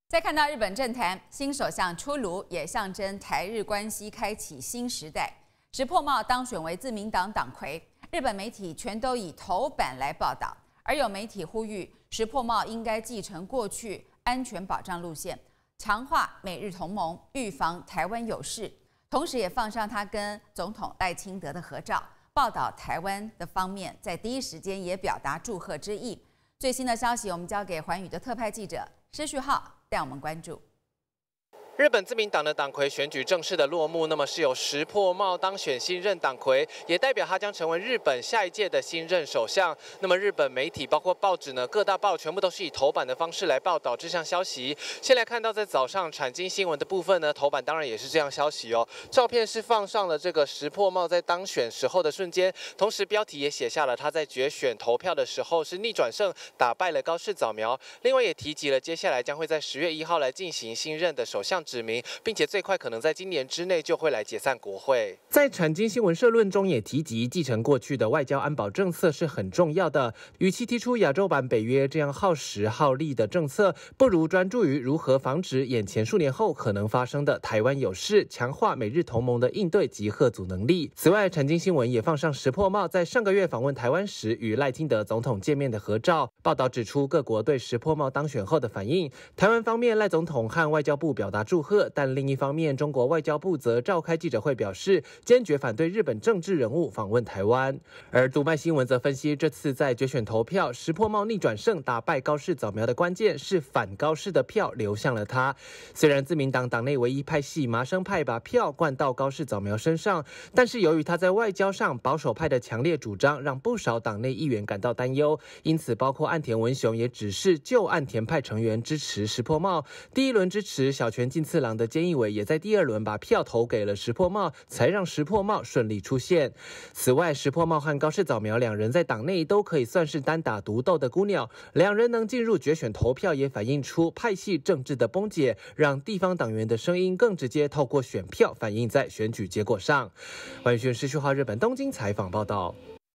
再看到日本政坛，新首相出炉，也象征台日关系开启新时代。石破茂当选为自民党党魁，日本媒体全都以头版来报道，而有媒体呼吁石破茂应该继承过去安全保障路线，强化美日同盟，预防台湾有事。同时也放上他跟总统赖清德的合照，报道台湾的方面在第一时间也表达祝贺之意。最新的消息，我们交给寰宇的特派记者施旭浩带我们关注。 日本自民党的党魁选举正式的落幕，那么是由石破茂当选新任党魁，也代表他将成为日本下一届的新任首相。那么日本媒体包括报纸呢，各大报全部都是以头版的方式来报道这项消息。先来看到在早上产经新闻的部分呢，头版当然也是这样消息哦。照片是放上了这个石破茂在当选时候的瞬间，同时标题也写下了他在决选投票的时候是逆转胜，打败了高市早苗。另外也提及了接下来将会在10月1号来进行新任的首相指名，并且最快可能在今年之内就会来解散国会。在产经新闻社论中也提及，继承过去的外交安保政策是很重要的。与其提出亚洲版北约这样耗时耗力的政策，不如专注于如何防止眼前数年后可能发生的台湾有事，强化美日同盟的应对及吓阻能力。此外，产经新闻也放上石破茂在上个月访问台湾时与赖清德总统见面的合照。报道指出，各国对石破茂当选后的反应，台湾方面赖总统和外交部表达祝贺，但另一方面，中国外交部则召开记者会表示，坚决反对日本政治人物访问台湾。而读卖新闻则分析，这次在决选投票，石破茂逆转胜，打败高市早苗的关键是反高市的票流向了他。虽然自民党党内唯一派系麻生派把票灌到高市早苗身上，但是由于他在外交上保守派的强烈主张，让不少党内议员感到担忧，因此包括岸田文雄也指示旧岸田派成员支持石破茂。第一轮支持小泉进次郎的菅义伟也在第二轮把票投给了石破茂，才让石破茂顺利出现。此外，石破茂和高市早苗两人在党内都可以算是单打独斗的孤鸟，两人能进入决选投票，也反映出派系政治的崩解，让地方党员的声音更直接透过选票反映在选举结果上。寰宇新闻施旭浩日本东京采访报道。